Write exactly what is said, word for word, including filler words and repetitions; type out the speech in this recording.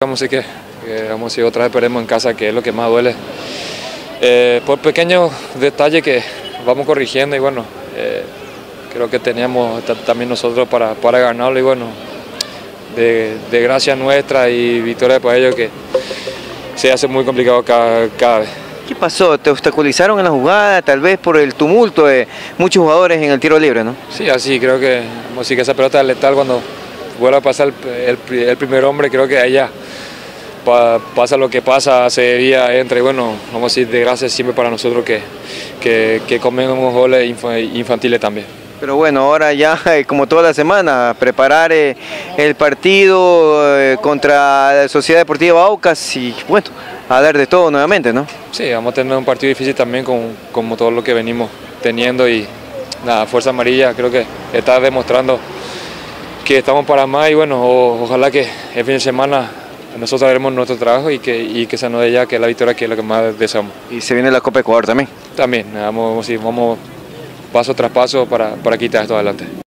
Vamos a decir que, que vamos a decir otra vez perdemos en casa, que es lo que más duele. Eh, por pequeños detalles que vamos corrigiendo y bueno, eh, creo que teníamos también nosotros para, para ganarlo y bueno, de, de gracia nuestra y victoria para ellos que se hace muy complicado cada, cada vez. ¿Qué pasó? ¿Te obstaculizaron en la jugada, tal vez por el tumulto de muchos jugadores en el tiro libre, no? Sí, así creo que, como si que esa pelota es letal cuando vuelve a pasar el, el, el primer hombre, creo que allá pa, pasa lo que pasa, se debía, entra y bueno, vamos a decir de gracias siempre para nosotros que, que, que comemos goles infantiles también. Pero bueno, ahora ya como toda la semana, preparar eh, el partido eh, contra la Sociedad Deportiva Aucas y bueno, a dar de todo nuevamente, ¿no? Sí, vamos a tener un partido difícil también con, como todo lo que venimos teniendo y nada, Fuerza Amarilla creo que está demostrando que estamos para más y bueno, o, ojalá que el fin de semana nosotros haremos nuestro trabajo y que, y que se nos dé ya que la victoria que es lo que más deseamos. Y se viene la Copa Ecuador también. También, vamos, vamos paso tras paso para, para quitar esto adelante.